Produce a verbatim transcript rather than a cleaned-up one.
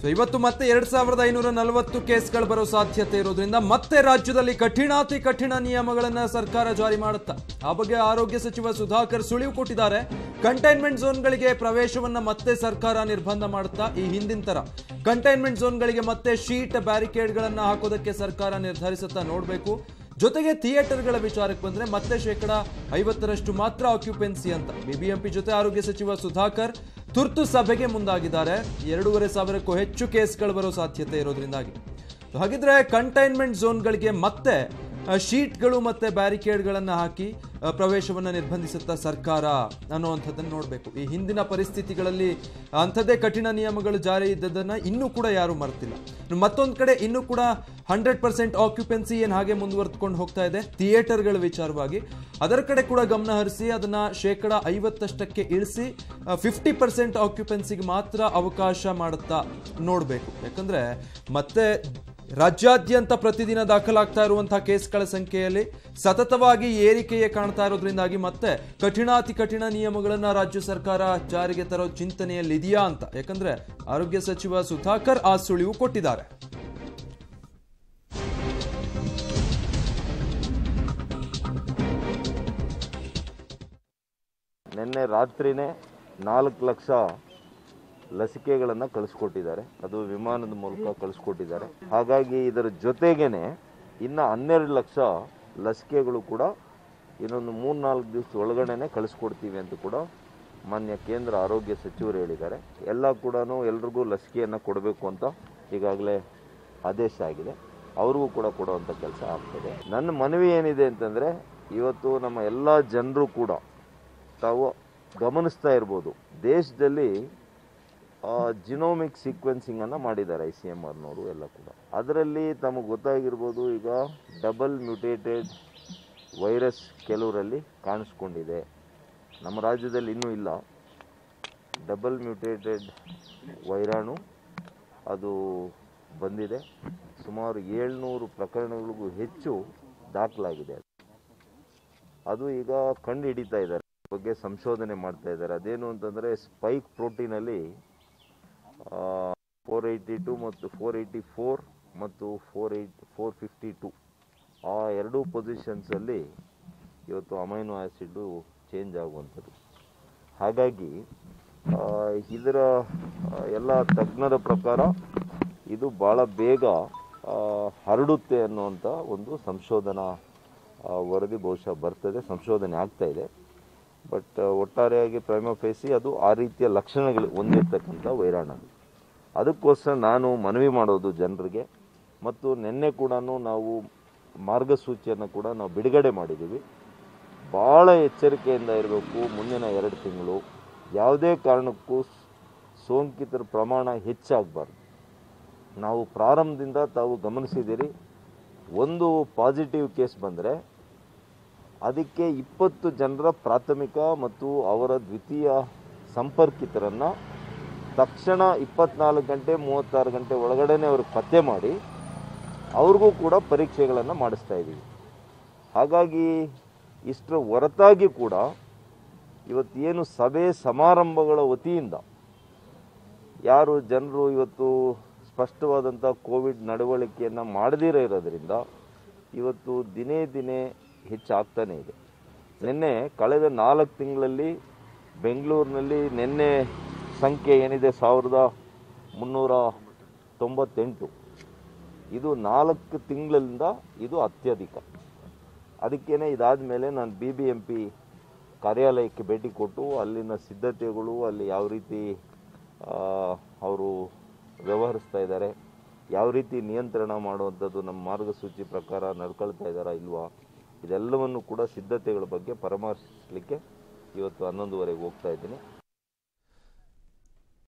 So ಇವತ್ತು ಮತ್ತೆ ಎರಡ್ ಸಾವಿರದ ಐನೂರ ನಲವತ್ತು ಕೇಸ್ಗಳು ಬರೋ ಸಾಧ್ಯತೆ ಇರೋದ್ರಿಂದ ಮತ್ತೆ ರಾಜ್ಯದಲ್ಲಿ ಕಠಿಣಾತಿ ಕಠಿಣ ನಿಯಮಗಳನ್ನ ಸರ್ಕಾರ ಜಾರಿ ಮಾಡುತ್ತಾ ಆ ಬಗ್ಗೆ ಆರೋಗ್ಯ ಸಚಿವ ಸುಧಾಕರ್ ಸುಳಿವು ಕೊಟ್ಟಿದ್ದಾರೆ. ಕಂಟೈನ್ಮೆಂಟ್ ಝೋನ್ಗಳಿಗೆ ಪ್ರವೇಶವನ್ನ ಮತ್ತೆ ಸರ್ಕಾರ ನಿರ್ಬಂಧ ಮಾಡುತ್ತಾ ಈ ಹಿಂದಿನ ತರ ಕಂಟೈನ್ಮೆಂಟ್ ಝೋನ್ಗಳಿಗೆ ಮತ್ತೆ ಶೀಟ್ ಬ್ಯಾರಿಕೇಡ್ಗಳನ್ನ ಹಾಕೋದಕ್ಕೆ ಸರ್ಕಾರ ನಿರ್ಧರಿಸುತ್ತಾ ನೋಡಬೇಕು. ಜೊತೆಗೆ ಥಿಯೇಟರ್ಗಳ ವಿಚಾರಕ್ಕೆ ಬಂದ್ರೆ ಮತ್ತೆ ಶೇಕಡ ಐವತ್ತರಷ್ಟು ಮಾತ್ರ ಆಕ್ಯುಪೆನ್ಸಿ ಅಂತ ಬಿಬಿಎಂಪಿ ಜೊತೆ ಆರೋಗ್ಯ ಸಚಿವ ಸುಧಾಕರ್ ತುರ್ತು ಸಭೆಗೆ ಮುಂದಾಗಿದ್ದಾರೆ. ಎರಡೂವರೆ ಸಾವಿರಕ್ಕೂ ಹೆಚ್ಚು ಕೇಸ್ಗಳು ಬರೋ ಸಾಧ್ಯತೆ ಇರೋದ್ರಿಂದಾಗಿ ಹಾಗಿದ್ರೆ ಕಂಟೈನ್ಮೆಂಟ್ ಝೋನ್ಗಳಿಗೆ ಮತ್ತೆ ಶೀಟ್ಗಳು ಮತ್ತೆ ಬ್ಯಾರಿಕೇಡ್ಗಳನ್ನು ಹಾಕಿ ಪ್ರವೇಶವನ್ನು ನಿರ್ಬಂಧಿಸುತ್ತಾ ಸರ್ಕಾರ ಅನ್ನುವಂಥದ್ದನ್ನು ನೋಡಬೇಕು. ಈ ಹಿಂದಿನ ಪರಿಸ್ಥಿತಿಗಳಲ್ಲಿ ಅಂಥದ್ದೇ ಕಠಿಣ ನಿಯಮಗಳು ಜಾರಿ ಇದ್ದದನ್ನು ಇನ್ನೂ ಕೂಡ ಯಾರೂ ಮರ್ತಿಲ್ಲ. ಮತ್ತೊಂದು ಕಡೆ ಇನ್ನೂ ಕೂಡ ಹಂಡ್ರೆಡ್ ಪರ್ಸೆಂಟ್ ಆಕ್ಯುಪೆನ್ಸಿ ಏನು ಹಾಗೆ ಮುಂದುವರೆದುಕೊಂಡು ಹೋಗ್ತಾ ಇದೆ ಥಿಯೇಟರ್ಗಳ ವಿಚಾರವಾಗಿ. ಅದರ ಕಡೆ ಕೂಡ ಗಮನ ಹರಿಸಿ ಅದನ್ನ ಶೇಕಡ ಐವತ್ತಷ್ಟಕ್ಕೆ ಇಳಿಸಿ ಫಿಫ್ಟಿ ಪರ್ಸೆಂಟ್ ಆಕ್ಯುಪೆನ್ಸಿಗೆ ಮಾತ್ರ ಅವಕಾಶ ಮಾಡುತ್ತಾ ನೋಡಬೇಕು. ಯಾಕಂದ್ರೆ ಮತ್ತೆ ರಾಜ್ಯಾದ್ಯಂತ ಪ್ರತಿದಿನ ದಾಖಲಾಗ್ತಾ ಇರುವಂತಹ ಕೇಸ್ಗಳ ಸಂಖ್ಯೆಯಲ್ಲಿ ಸತತವಾಗಿ ಏರಿಕೆಯೇ ಕಾಣ್ತಾ ಇರೋದ್ರಿಂದಾಗಿ ಮತ್ತೆ ಕಠಿಣಾತಿ ಕಠಿಣ ನಿಯಮಗಳನ್ನ ರಾಜ್ಯ ಸರ್ಕಾರ ಜಾರಿಗೆ ತರೋ ಚಿಂತನೆಯಲ್ಲಿ ಇದೆಯಾ ಅಂತ. ಯಾಕಂದ್ರೆ ಆರೋಗ್ಯ ಸಚಿವ ಸುಧಾಕರ್ ಆ ಸುಳಿವು ಕೊಟ್ಟಿದ್ದಾರೆ. ನಿನ್ನೆ ರಾತ್ರಿನೇ ನಾಲ್ಕು ಲಕ್ಷ ಲಸಿಕೆಗಳನ್ನು ಕಳಿಸ್ಕೊಟ್ಟಿದ್ದಾರೆ. ಅದು ವಿಮಾನದ ಮೂಲಕ ಕಳಿಸ್ಕೊಟ್ಟಿದ್ದಾರೆ. ಹಾಗಾಗಿ ಇದರ ಜೊತೆಗೇನೆ ಇನ್ನು ಹನ್ನೆರಡು ಲಕ್ಷ ಲಸಿಕೆಗಳು ಕೂಡ ಇನ್ನೊಂದು ಮೂರು ನಾಲ್ಕು ದಿವಸ ಒಳಗಡೆನೆ ಕಳಿಸ್ಕೊಡ್ತೀವಿ ಅಂತ ಕೂಡ ಮಾನ್ಯ ಕೇಂದ್ರ ಆರೋಗ್ಯ ಸಚಿವರು ಹೇಳಿದ್ದಾರೆ. ಎಲ್ಲ ಕೂಡ ಎಲ್ರಿಗೂ ಲಸಿಕೆಯನ್ನು ಕೊಡಬೇಕು ಅಂತ ಈಗಾಗಲೇ ಆದೇಶ ಆಗಿದೆ. ಅವ್ರಿಗೂ ಕೂಡ ಕೊಡುವಂಥ ಕೆಲಸ ಆಗ್ತದೆ. ನನ್ನ ಮನವಿ ಏನಿದೆ ಅಂತಂದರೆ, ಇವತ್ತು ನಮ್ಮ ಎಲ್ಲ ಜನರು ಕೂಡ ತಾವು ಗಮನಿಸ್ತಾ ಇರ್ಬೋದು, ದೇಶದಲ್ಲಿ ಜಿನೋಮಿಕ್ ಸೀಕ್ವೆನ್ಸಿಂಗನ್ನು ಮಾಡಿದ್ದಾರೆ ಐ ಸಿ ಎಮ್ ಆರ್ನವರು ಎಲ್ಲ ಕೂಡ. ಅದರಲ್ಲಿ ತಮಗೆ ಗೊತ್ತಾಗಿರ್ಬೋದು, ಈಗ ಡಬಲ್ ಮ್ಯೂಟೇಟೆಡ್ ವೈರಸ್ ಕೆಲವರಲ್ಲಿ ಕಾಣಿಸ್ಕೊಂಡಿದೆ. ನಮ್ಮ ರಾಜ್ಯದಲ್ಲಿ ಇನ್ನೂ ಇಲ್ಲ. ಡಬಲ್ ಮ್ಯೂಟೇಟೆಡ್ ವೈರಾಣು ಅದು ಬಂದಿದೆ. ಸುಮಾರು ಏಳ್ನೂರು ಪ್ರಕರಣಗಳಿಗೂ ಹೆಚ್ಚು ದಾಖಲಾಗಿದೆ. ಅದು ಈಗ ಕಂಡು ಹಿಡಿತಾ ಇದ್ದಾರೆ, ಬಗ್ಗೆ ಸಂಶೋಧನೆ ಮಾಡ್ತಾ ಇದ್ದಾರೆ. ಅದೇನು ಅಂತಂದರೆ, ಸ್ಪೈಕ್ ಪ್ರೋಟೀನಲ್ಲಿ ಫೋರ್ ಏಯ್ಟಿ ಟು ಮತ್ತು ಫೋರ್ ಏಯ್ಟಿ ಫೋರ್ ಮತ್ತು four eight four fifty two ಆ ಎರಡೂ ಪೊಸಿಷನ್ಸಲ್ಲಿ ಇವತ್ತು ಅಮೈನೋ ಆ್ಯಸಿಡ್ಡು ಚೇಂಜ್ ಆಗುವಂಥದ್ದು. ಹಾಗಾಗಿ ಇದರ ಎಲ್ಲ ತಜ್ಞರ ಪ್ರಕಾರ ಇದು ಭಾಳ ಬೇಗ ಹರಡುತ್ತೆ ಅನ್ನುವಂಥ ಒಂದು ಸಂಶೋಧನಾ ವರದಿ ಬಹುಶಃ ಬರ್ತದೆ, ಸಂಶೋಧನೆ ಆಗ್ತಾ ಇದೆ. ಬಟ್ ಒಟ್ಟಾರೆಯಾಗಿ ಪ್ರೈಮಾ ಫೇಸಿ ಅದು ಆ ರೀತಿಯ ಲಕ್ಷಣಗಳು ಹೊಂದಿರ್ತಕ್ಕಂಥ ವೈರಾಣು. ಅದಕ್ಕೋಸ್ಕರ ನಾನು ಮನವಿ ಮಾಡೋದು ಜನರಿಗೆ, ಮತ್ತು ನಿನ್ನೆ ಕೂಡ ನಾವು ಮಾರ್ಗಸೂಚಿಯನ್ನು ಕೂಡ ನಾವು ಬಿಡುಗಡೆ ಮಾಡಿದ್ದೀವಿ. ಭಾಳ ಎಚ್ಚರಿಕೆಯಿಂದ ಇರಬೇಕು. ಮುಂದಿನ ಎರಡು ತಿಂಗಳು ಯಾವುದೇ ಕಾರಣಕ್ಕೂ ಸೋಂಕಿತರ ಪ್ರಮಾಣ ಹೆಚ್ಚಾಗಬಾರ್ದು. ನಾವು ಪ್ರಾರಂಭದಿಂದ ತಾವು ಗಮನಿಸಿದ್ದೀರಿ, ಒಂದು ಪಾಸಿಟಿವ್ ಕೇಸ್ ಬಂದರೆ ಅದಕ್ಕೆ ಇಪ್ಪತ್ತು ಜನರ ಪ್ರಾಥಮಿಕ ಮತ್ತು ಅವರ ದ್ವಿತೀಯ ಸಂಪರ್ಕಿತರನ್ನು ತಕ್ಷಣ ಇಪ್ಪತ್ನಾಲ್ಕು ಗಂಟೆ ಮೂವತ್ತಾರು ಗಂಟೆ ಒಳಗಡೆನೆ ಅವ್ರಿಗೆ ಪತ್ತೆ ಮಾಡಿ ಅವ್ರಿಗೂ ಕೂಡ ಪರೀಕ್ಷೆಗಳನ್ನು ಮಾಡಿಸ್ತಾ ಇದ್ದೀವಿ. ಹಾಗಾಗಿ ಇಷ್ಟರ ಹೊರತಾಗಿ ಕೂಡ ಇವತ್ತೇನು ಸಭೆ ಸಮಾರಂಭಗಳ ವತಿಯಿಂದ ಯಾರು ಜನರು ಇವತ್ತು ಸ್ಪಷ್ಟವಾದಂಥ ಕೋವಿಡ್ ನಡವಳಿಕೆಯನ್ನು ಮಾಡದಿರೋ ಇರೋದ್ರಿಂದ ಇವತ್ತು ದಿನೇ ದಿನೇ ಹೆಚ್ಚಾಗ್ತಾನೇ ಇದೆ. ನಿನ್ನೆ ಕಳೆದ ನಾಲ್ಕು ತಿಂಗಳಲ್ಲಿ ಬೆಂಗಳೂರಿನಲ್ಲಿ ನಿನ್ನೆ ಸಂಖ್ಯೆ ಏನಿದೆ ಸಾವಿರದ ಮುನ್ನೂರ ತೊಂಬತ್ತೆಂಟು. ಇದು ನಾಲ್ಕು ತಿಂಗಳಿಂದ ಇದು ಅತ್ಯಧಿಕ. ಅದಕ್ಕೇನೆ ಇದಾದ ಮೇಲೆ ನಾನು ಬಿ ಬಿ ಎಂ ಪಿ ಕಾರ್ಯಾಲಯಕ್ಕೆ ಭೇಟಿ ಕೊಟ್ಟು ಅಲ್ಲಿನ ಸಿದ್ಧತೆಗಳು, ಅಲ್ಲಿ ಯಾವ ರೀತಿ ಅವರು ವ್ಯವಹರಿಸ್ತಾ ಇದ್ದಾರೆ, ಯಾವ ರೀತಿ ನಿಯಂತ್ರಣ ಮಾಡುವಂಥದ್ದು ನಮ್ಮ ಮಾರ್ಗಸೂಚಿ ಪ್ರಕಾರ ನಡ್ಕೊಳ್ತಾ ಇದ್ದಾರಾ ಇಲ್ವಾ, ಇದೆಲ್ಲವನ್ನು ಕೂಡ ಸಿದ್ಧತೆಗಳ ಬಗ್ಗೆ ಪರಾಮರ್ಶಿಸಲಿಕ್ಕೆ ಇವತ್ತು ಹನ್ನೊಂದುವರೆಗೆ ಹೋಗ್ತಾ ಇದ್ದೀನಿ.